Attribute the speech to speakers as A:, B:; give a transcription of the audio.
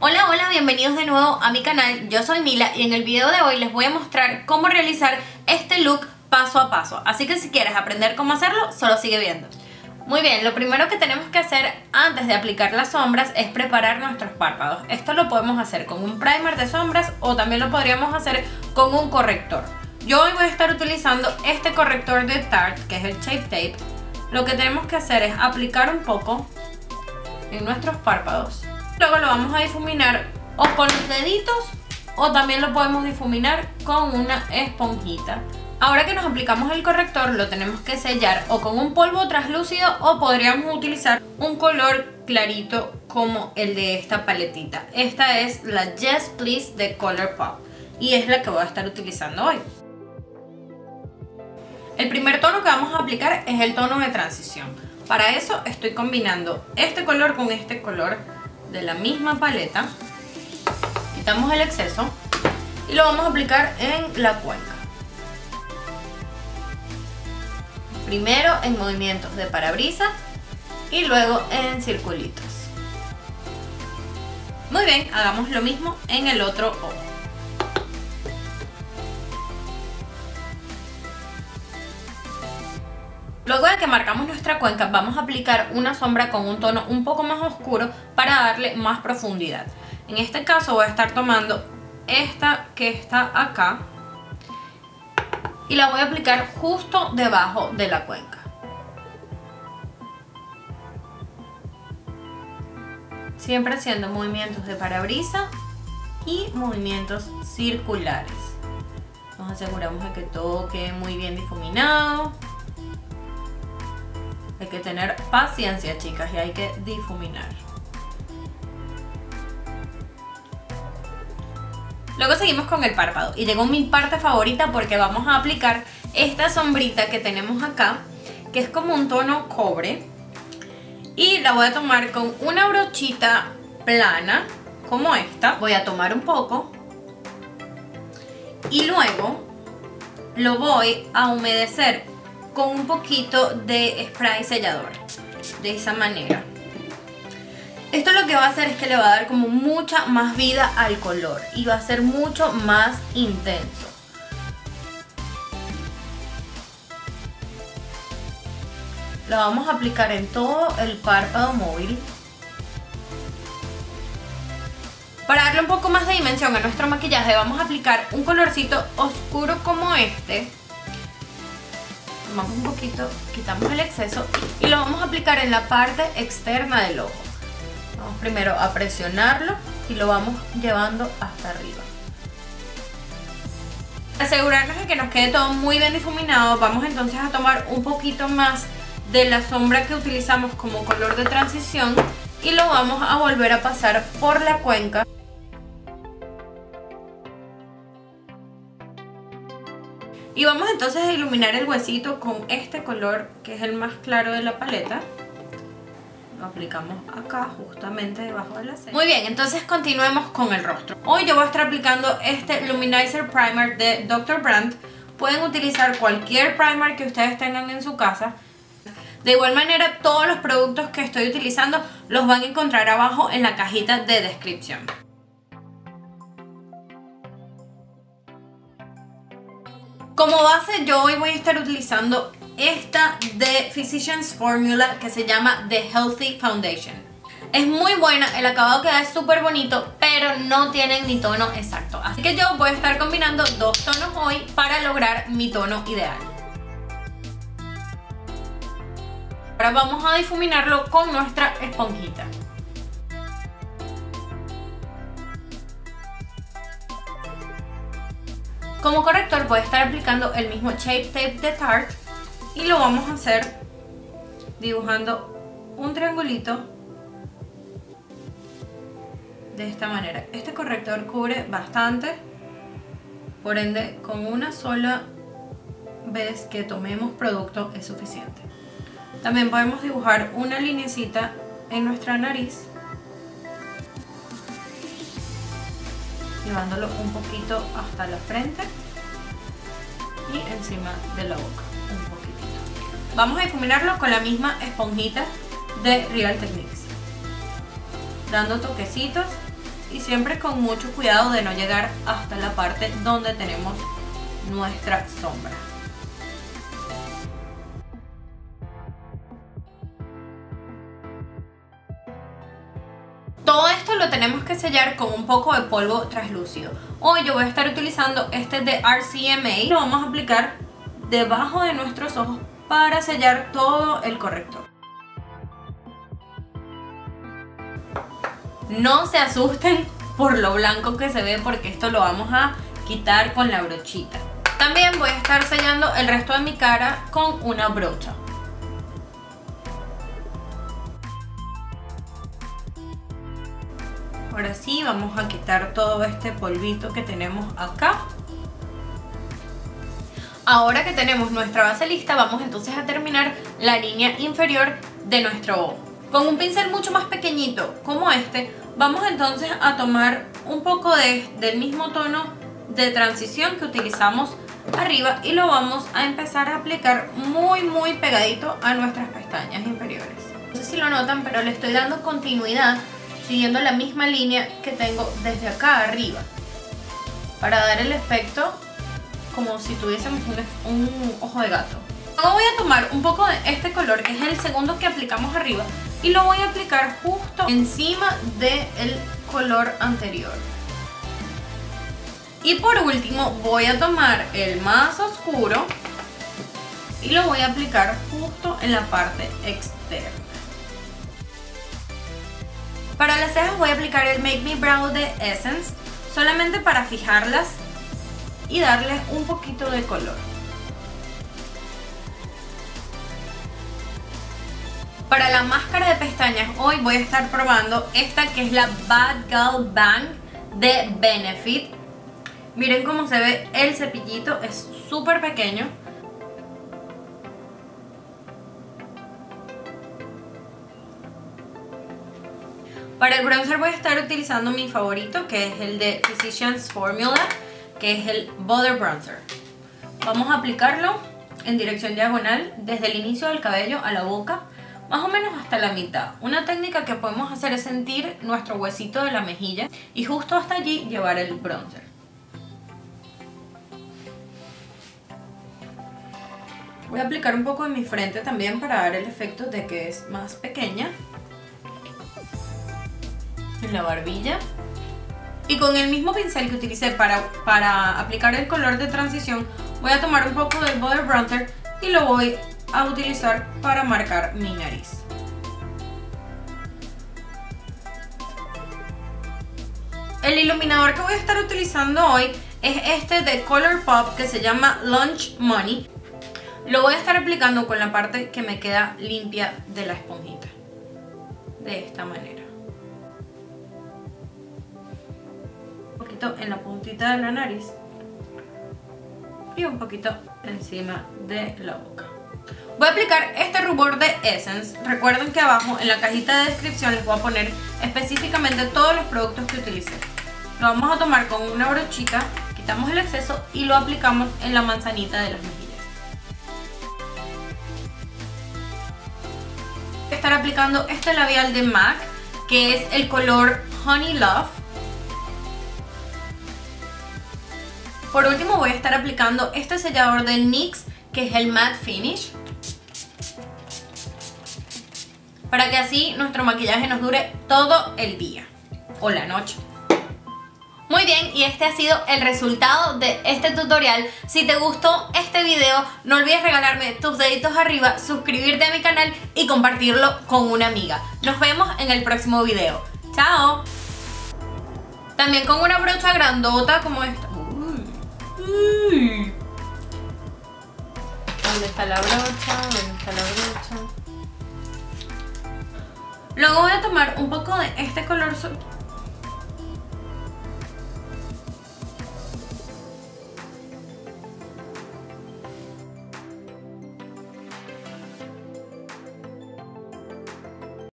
A: Hola, hola, bienvenidos de nuevo a mi canal. Yo soy Mila y en el video de hoy les voy a mostrar cómo realizar este look paso a paso. Así que si quieres aprender cómo hacerlo, solo sigue viendo. Muy bien, lo primero que tenemos que hacer antes de aplicar las sombras es preparar nuestros párpados. Esto lo podemos hacer con un primer de sombras o también lo podríamos hacer con un corrector. Yo hoy voy a estar utilizando este corrector de Tarte, que es el Shape Tape. Lo que tenemos que hacer es aplicar un poco en nuestros párpados. Luego lo vamos a difuminar o con los deditos o también lo podemos difuminar con una esponjita. Ahora que nos aplicamos el corrector lo tenemos que sellar o con un polvo translúcido o podríamos utilizar un color clarito como el de esta paletita. Esta es la Yes Please de Colourpop y es la que voy a estar utilizando hoy. El primer tono que vamos a aplicar es el tono de transición. Para eso estoy combinando este color con este color de la misma paleta. Quitamos el exceso y lo vamos a aplicar en la cuenca. Primero en movimientos de parabrisa y luego en circulitos. Muy bien, hagamos lo mismo en el otro ojo. Luego de que marcamos nuestra cuenca vamos a aplicar una sombra con un tono un poco más oscuro para darle más profundidad. En este caso voy a estar tomando esta que está acá y la voy a aplicar justo debajo de la cuenca. Siempre haciendo movimientos de parabrisa y movimientos circulares. Nos aseguramos de que todo quede muy bien difuminado. Hay que tener paciencia, chicas, y hay que difuminar. Luego seguimos con el párpado y llegó mi parte favorita porque vamos a aplicar esta sombrita que tenemos acá, que es como un tono cobre, y la voy a tomar con una brochita plana como esta. Voy a tomar un poco y luego lo voy a humedecer con un poquito de spray sellador, de esa manera. Esto lo que va a hacer es que le va a dar como mucha más vida al color y va a ser mucho más intenso. Lo vamos a aplicar en todo el párpado móvil. Para darle un poco más de dimensión a nuestro maquillaje vamos a aplicar un colorcito oscuro como este. Tomamos un poquito, quitamos el exceso y lo vamos a aplicar en la parte externa del ojo. Vamos primero a presionarlo y lo vamos llevando hasta arriba. Para asegurarnos de que nos quede todo muy bien difuminado, vamos entonces a tomar un poquito más de la sombra que utilizamos como color de transición y lo vamos a volver a pasar por la cuenca. Y vamos entonces a iluminar el huesito con este color que es el más claro de la paleta. Lo aplicamos acá justamente debajo de la ceja. Muy bien, entonces continuemos con el rostro. Hoy yo voy a estar aplicando este Luminizer Primer de Dr. Brandt. Pueden utilizar cualquier primer que ustedes tengan en su casa. De igual manera todos los productos que estoy utilizando los van a encontrar abajo en la cajita de descripción. Como base yo hoy voy a estar utilizando esta de Physicians Formula que se llama The Healthy Foundation. Es muy buena, el acabado queda súper bonito, pero no tienen mi tono exacto. Así que yo voy a estar combinando dos tonos hoy para lograr mi tono ideal. Ahora vamos a difuminarlo con nuestra esponjita. Como corrector voy a estar aplicando el mismo Shape Tape de Tarte y lo vamos a hacer dibujando un triangulito de esta manera. Este corrector cubre bastante, por ende con una sola vez que tomemos producto es suficiente. También podemos dibujar una linecita en nuestra nariz, llevándolo un poquito hasta la frente y encima de la boca, un poquitito. Vamos a difuminarlo con la misma esponjita de Real Techniques, dando toquecitos y siempre con mucho cuidado de no llegar hasta la parte donde tenemos nuestra sombra. Todo esto lo tenemos que sellar con un poco de polvo translúcido. Hoy yo voy a estar utilizando este de RCMA. Lo vamos a aplicar debajo de nuestros ojos para sellar todo el corrector. No se asusten por lo blanco que se ve, porque esto lo vamos a quitar con la brochita. También voy a estar sellando el resto de mi cara con una brocha. Ahora sí, vamos a quitar todo este polvito que tenemos acá. Ahora que tenemos nuestra base lista, vamos entonces a terminar la línea inferior de nuestro ojo. Con un pincel mucho más pequeñito como este, vamos entonces a tomar un poco del mismo tono de transición que utilizamos arriba y lo vamos a empezar a aplicar muy pegadito a nuestras pestañas inferiores. No sé si lo notan, pero le estoy dando continuidad siguiendo la misma línea que tengo desde acá arriba, para dar el efecto como si tuviésemos un ojo de gato. Luego voy a tomar un poco de este color, que es el segundo que aplicamos arriba, y lo voy a aplicar justo encima del color anterior. Y por último voy a tomar el más oscuro y lo voy a aplicar justo en la parte externa. Para las cejas voy a aplicar el Make Me Brow de Essence, solamente para fijarlas y darle un poquito de color. Para la máscara de pestañas hoy voy a estar probando esta, que es la Bad Girl Bang de Benefit. Miren cómo se ve el cepillito, es súper pequeño. Para el bronzer voy a estar utilizando mi favorito, que es el de Physicians Formula, que es el Butter Bronzer. Vamos a aplicarlo en dirección diagonal desde el inicio del cabello a la boca, más o menos hasta la mitad. Una técnica que podemos hacer es sentir nuestro huesito de la mejilla y justo hasta allí llevar el bronzer. Voy a aplicar un poco en mi frente también para dar el efecto de que es más pequeña. En la barbilla. Y con el mismo pincel que utilicé para aplicar el color de transición, voy a tomar un poco del Butter Bronzer y lo voy a utilizar para marcar mi nariz. El iluminador que voy a estar utilizando hoy es este de Colourpop, que se llama Lunch Money. Lo voy a estar aplicando con la parte que me queda limpia de la esponjita, de esta manera. Un poquito en la puntita de la nariz y un poquito encima de la boca. Voy a aplicar este rubor de Essence. Recuerden que abajo en la cajita de descripción les voy a poner específicamente todos los productos que utilicé. Lo vamos a tomar con una brochita, quitamos el exceso y lo aplicamos en la manzanita de las mejillas. Voy a estar aplicando este labial de MAC, que es el color Honey Love. Por último voy a estar aplicando este sellador de NYX, que es el Matte Finish, para que así nuestro maquillaje nos dure todo el día o la noche. Muy bien, y este ha sido el resultado de este tutorial. Si te gustó este video, no olvides regalarme tus deditos arriba, suscribirte a mi canal y compartirlo con una amiga. Nos vemos en el próximo video. ¡Chao! También con una brocha grandota como esta. ¿Dónde está la brocha? ¿Dónde está la brocha? Luego voy a tomar un poco de este color